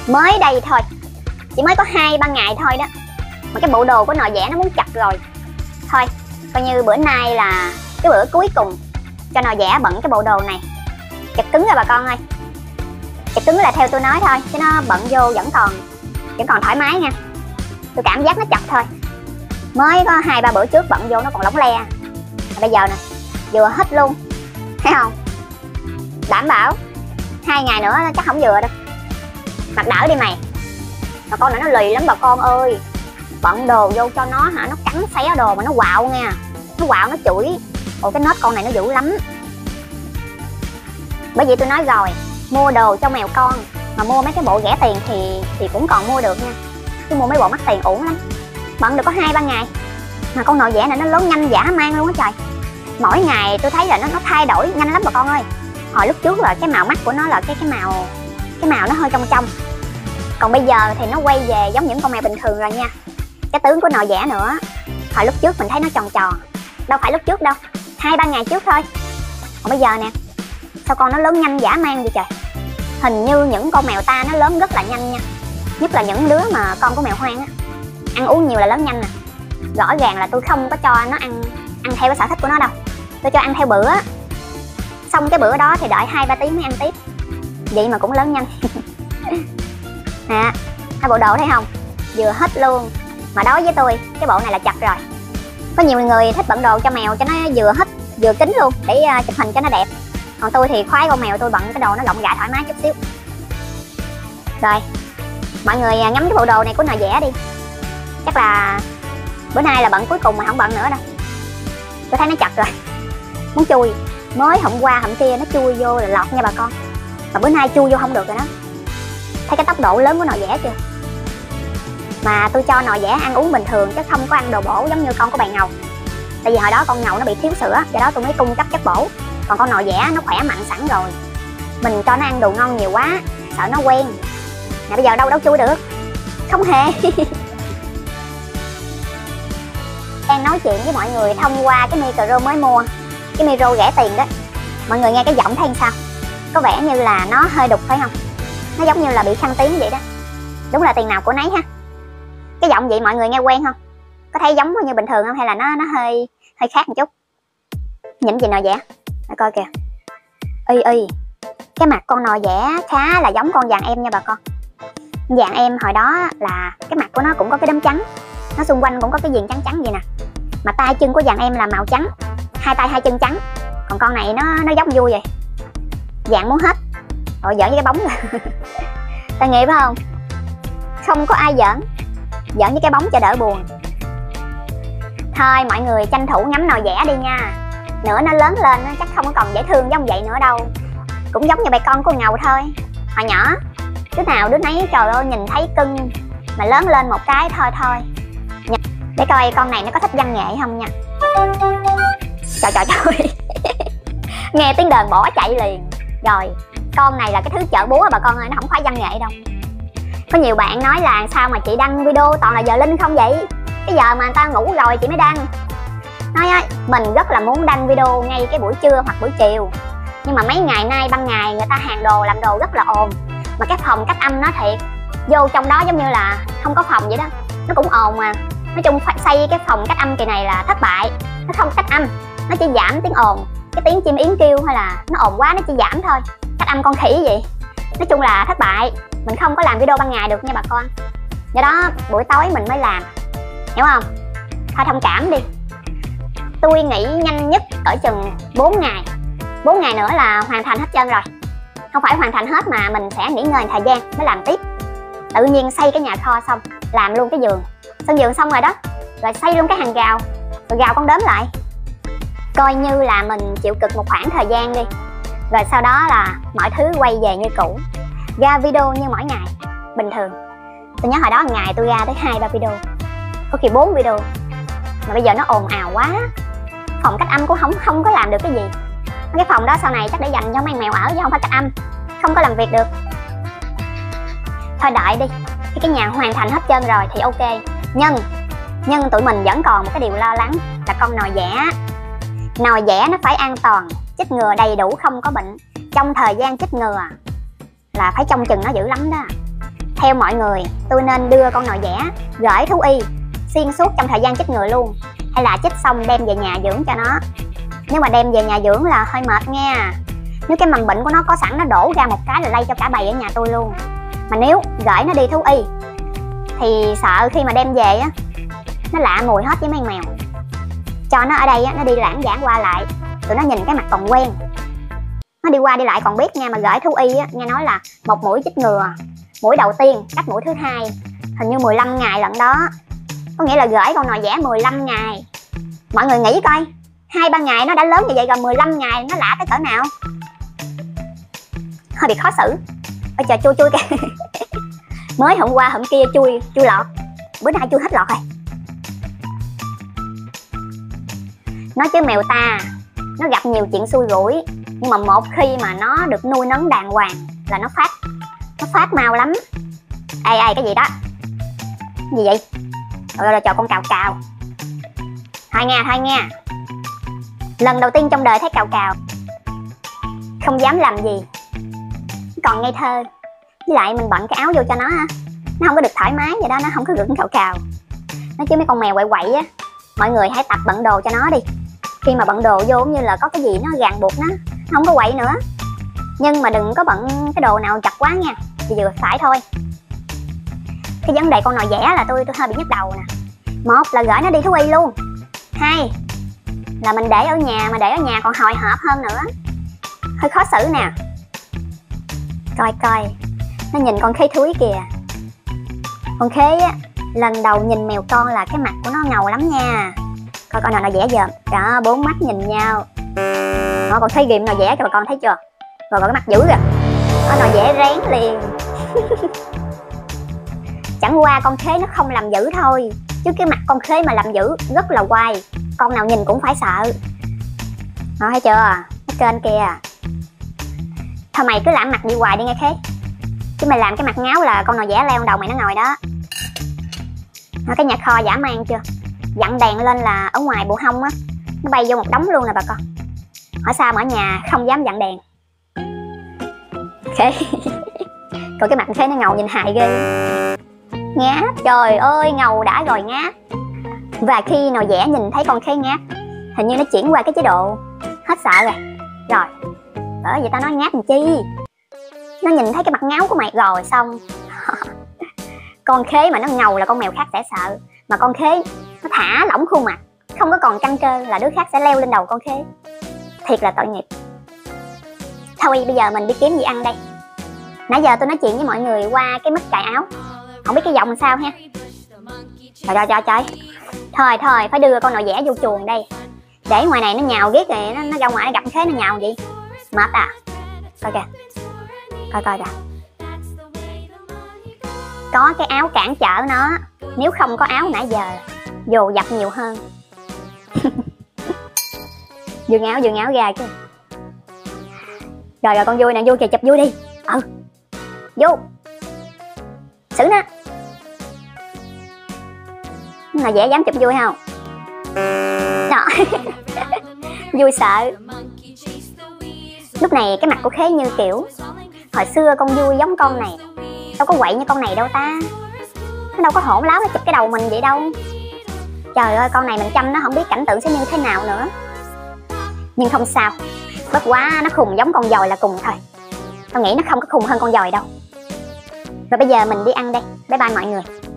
Mới đây thôi, chỉ mới có 2-3 ngày thôi đó mà cái bộ đồ của nồi dẻ nó muốn chặt rồi. Thôi coi như bữa nay là cái bữa cuối cùng cho nồi dẻ bận cái bộ đồ này. Chặt cứng rồi bà con ơi, chặt cứng là theo tôi nói thôi, chứ nó bận vô vẫn còn thoải mái nha. Tôi cảm giác nó chặt thôi, mới có 2-3 bữa trước bận vô nó còn lỏng le, bây giờ nè vừa hết luôn, thấy không? Đảm bảo 2 ngày nữa chắc không vừa đâu. Mặc đỡ đi mày, mà con này nó lì lắm bà con ơi. Bận đồ vô cho nó nó cắn xé đồ mà nó quạo nha, nó quạo nó chửi. Ồ, cái nết con này nó dữ lắm. Bởi vì tôi nói rồi, mua đồ cho mèo con mà mua mấy cái bộ rẻ tiền thì cũng còn mua được nha, chứ mua mấy bộ mắc tiền uổng lắm. Bận được có 2-3 ngày mà con nồi dẻ này nó lớn nhanh dã man luôn á trời. Mỗi ngày tôi thấy là nó thay đổi nhanh lắm bà con ơi. Hồi lúc trước là cái màu mắt của nó là cái màu nó hơi trong trong, còn bây giờ thì nó quay về giống những con mèo bình thường rồi nha. Cái tướng của nồi dẻ nữa, hồi lúc trước mình thấy nó tròn tròn, đâu phải lúc trước đâu, 2-3 ngày trước thôi. Còn bây giờ nè, sao con nó lớn nhanh dã man vậy trời. Hình như những con mèo ta nó lớn rất là nhanh nha, nhất là những đứa mà con của mèo hoang á, ăn uống nhiều là lớn nhanh nè. Rõ ràng là tôi không có cho nó ăn theo cái sở thích của nó đâu, tôi cho ăn theo bữa, xong cái bữa đó thì đợi 2-3 tiếng mới ăn tiếp, vậy mà cũng lớn nhanh. Nè, hai bộ đồ thấy không, vừa hết luôn. Mà đối với tôi cái bộ này là chặt rồi. Có nhiều người thích bận đồ cho mèo cho nó vừa hết vừa kín luôn để chụp hình cho nó đẹp, còn tôi thì khoái con mèo tôi bận cái đồ nó rộng rãi thoải mái chút xíu. Rồi mọi người ngắm cái bộ đồ này của nồi dẻ đi, chắc là bữa nay là bận cuối cùng mà không bận nữa đâu. Tôi thấy nó chặt rồi, muốn chui. Mới hôm qua hôm kia nó chui vô là lọt nha bà con, mà bữa nay chui vô không được rồi đó. Thấy cái tốc độ lớn của nồi dẻ chưa? Mà tôi cho nồi dẻ ăn uống bình thường chứ không có ăn đồ bổ giống như con của bà Ngầu. Tại vì hồi đó con Ngầu nó bị thiếu sữa, do đó tôi mới cung cấp chất bổ. Còn con nồi dẻ nó khỏe mạnh sẵn rồi, mình cho nó ăn đồ ngon nhiều quá sợ nó quen. Nè bây giờ đâu chui được, không hề. Đang nói chuyện với mọi người thông qua cái micro mới mua, cái micro rẻ tiền đó. Mọi người nghe cái giọng thấy sao? Có vẻ như là nó hơi đục phải không? Nó giống như là bị khăn tiếng vậy đó. Đúng là tiền nào của nấy ha. Cái giọng vậy mọi người nghe quen không? Có thấy giống như bình thường không hay là nó hơi khác một chút? Nhìn gì nồi dẻ, để coi kìa. Y cái mặt con nồi dẻ khá là giống con vàng em nha bà con. Vàng em hồi đó là cái mặt của nó cũng có cái đốm trắng, nó xung quanh cũng có cái viền trắng trắng vậy nè. Mà tay chân của vàng em là màu trắng, hai tay hai chân trắng. Còn con này nó giống vui vậy, vàng muốn hết. Rồi giỡn với cái bóng rồi. Tội nghiệp phải không? Không có ai giỡn với cái bóng cho đỡ buồn. Thôi mọi người tranh thủ ngắm nồi dẻ đi nha. Nữa nó lớn lên chắc không có còn dễ thương giống vậy nữa đâu. Cũng giống như bà con của Ngầu thôi. Hồi nhỏ đứa nào đứa nấy trời ơi nhìn thấy cưng, mà lớn lên một cái thôi. Để coi con này nó có thích văn nghệ không nha. Trời nghe tiếng đờn bỏ chạy liền. Rồi con này là cái thứ chợ búa bà con ơi, nó không phải văn nghệ đâu. Có nhiều bạn nói là sao mà chị đăng video toàn là giờ linh không vậy, cái giờ mà người ta ngủ rồi chị mới đăng. Nói ơi, mình rất là muốn đăng video ngay cái buổi trưa hoặc buổi chiều, nhưng mà mấy ngày nay ban ngày người ta hàng đồ làm đồ rất là ồn, mà cái phòng cách âm nó thiệt, vô trong đó giống như là không có phòng vậy đó, nó cũng ồn mà. Nói chung phải xây cái phòng cách âm kỳ này là thất bại, nó không cách âm, nó chỉ giảm tiếng ồn, cái tiếng chim yến kêu hay là nó ồn quá nó chỉ giảm thôi, cách âm con khỉ vậy. Nói chung là thất bại, mình không có làm video ban ngày được nha bà con, do đó buổi tối mình mới làm, hiểu không? Thôi thông cảm đi. Tôi nghĩ nhanh nhất ở chừng 4 ngày 4 ngày nữa là hoàn thành hết trơn rồi. Không phải hoàn thành hết mà mình sẽ nghỉ ngơi thời gian mới làm tiếp. Tự nhiên xây cái nhà kho xong, làm luôn cái giường, sân vườn xong rồi đó, rồi xây luôn cái hàng rào, rồi rào con đốm lại. Coi như là mình chịu cực một khoảng thời gian đi, rồi sau đó là mọi thứ quay về như cũ, ra video như mỗi ngày bình thường. Tôi nhớ hồi đó ngày tôi ra tới 2-3 video, có khi 4 video, mà bây giờ nó ồn ào quá, phòng cách âm cũng không có làm được cái gì. Cái phòng đó sau này chắc để dành cho mấy mèo ở chứ không phải cách âm, không có làm việc được. Thôi đợi đi, khi cái nhà hoàn thành hết trơn rồi thì ok. Nhưng tụi mình vẫn còn một cái điều lo lắng là con nồi dẻ. Nồi dẻ nó phải an toàn, chích ngừa đầy đủ không có bệnh. Trong thời gian chích ngừa là phải trông chừng nó dữ lắm đó. Theo mọi người, tôi nên đưa con nồi dẻ gửi thú y xuyên suốt trong thời gian chích ngừa luôn, hay là chích xong đem về nhà dưỡng cho nó? Nếu mà đem về nhà dưỡng là hơi mệt nha. Nếu cái mầm bệnh của nó có sẵn, nó đổ ra một cái là lây cho cả bầy ở nhà tôi luôn. Mà nếu gửi nó đi thú y thì sợ khi mà đem về á, nó lạ mùi hết với mấy con mèo. Cho nó ở đây á, nó đi lãng vãng qua lại, tụi nó nhìn cái mặt còn quen, nó đi qua đi lại còn biết nha. Mà gửi thú y á, nghe nói là một mũi chích ngừa, mũi đầu tiên cách mũi thứ hai hình như 15 ngày lận đó. Có nghĩa là gửi con nồi dẻ 15 ngày. Mọi người nghĩ coi, 2-3 ngày nó đã lớn như vậy rồi, 15 ngày nó lạ tới cỡ nào. Hơi bị khó xử. Ôi trời, chui kìa. Mới hôm qua hôm kia chui lọt, bữa nay chui hết lọt rồi. Nói chứ mèo ta nó gặp nhiều chuyện xui rủi, nhưng mà một khi mà nó được nuôi nấng đàng hoàng là nó phát mau lắm. Ê cái gì đó, gì vậy? Rồi cho con cào cào. Thôi nha. Lần đầu tiên trong đời thấy cào cào, không dám làm gì, còn ngây thơ. Với lại mình bận cái áo vô cho nó ha, nó không có được thoải mái vậy đó, nó không có được cào cào. Nói chứ mấy con mèo quậy á, mọi người hãy tập bận đồ cho nó đi. Khi mà bận đồ vô cũng như là có cái gì nó ràng buộc nó không có quậy nữa. Nhưng mà đừng có bận cái đồ nào chặt quá nha, chỉ vừa phải thôi. Cái vấn đề con nồi dẻ là tôi hơi bị nhức đầu nè. Một là gửi nó đi thú y luôn, hai là mình để ở nhà, mà để ở nhà còn hồi hộp hơn nữa, hơi khó xử nè. Coi nó nhìn con khế thúi kìa. Con khế á, lần đầu nhìn mèo con là cái mặt của nó ngầu lắm nha. Coi con nào nó vẽ dợm đó, 4 mắt nhìn nhau. Nó còn thấy ghim nào vẽ cho bà con thấy chưa? Rồi cái mặt dữ kìa, con nào vẽ rén liền. Chẳng qua con khế nó không làm dữ thôi, chứ cái mặt con khế mà làm dữ rất là quay, con nào nhìn cũng phải sợ. Nó thấy chưa, cái kênh kìa. Thôi mày cứ làm mặt đi hoài đi nghe khế, chứ mày làm cái mặt ngáo là con nào vẽ leo đầu mày nó ngồi đó. Nó cái nhà kho dã man chưa? Dặn đèn lên là ở ngoài bộ hông á, nó bay vô một đống luôn nè bà con. Hỏi sao mà ở nhà không dám dặn đèn. Khế coi cái mặt khế nó ngầu nhìn hài ghê. Ngáp, trời ơi ngầu đã rồi ngáp. Và khi nồi dẻ nhìn thấy con khế ngáp, hình như nó chuyển qua cái chế độ hết sợ rồi. Bởi vậy tao nói ngáp làm chi. Nó nhìn thấy cái mặt ngáo của mày rồi xong. Con khế mà nó ngầu là con mèo khác sẽ sợ. Mà con khế nó thả lỏng khuôn mặt, không có còn căng cơ là đứa khác sẽ leo lên đầu con khế. Thiệt là tội nghiệp. Thôi bây giờ mình đi kiếm gì ăn đây. Nãy giờ tôi nói chuyện với mọi người qua cái mức cài áo, không biết cái giọng sao ha. Trời. Thôi phải đưa con nồi dẻ vô chuồng đây. Để ngoài này nó nhào ghét rồi nó ra ngoài nó gặp khế nó nhào vậy. Mệt à. Coi kìa. Coi kìa. Có cái áo cản trở nó, nếu không có áo nãy giờ dồ dập nhiều hơn. Dương áo ra chứ. Rồi con vui nè, vui kìa, chụp vui đi. Vô xử nó. Là dễ dám chụp vui không? Đó. Vui sợ. Lúc này cái mặt của khế như kiểu hồi xưa con vui giống con này, đâu có quậy như con này đâu ta. Nó đâu có hỗn láo nó chụp cái đầu mình vậy đâu. Trời ơi, con này mình chăm nó không biết cảnh tượng sẽ như thế nào nữa. Nhưng không sao, bất quá nó khùng giống con dòi là cùng thôi. Tao nghĩ nó không có khùng hơn con dòi đâu. Rồi bây giờ mình đi ăn đây. Bye bye mọi người.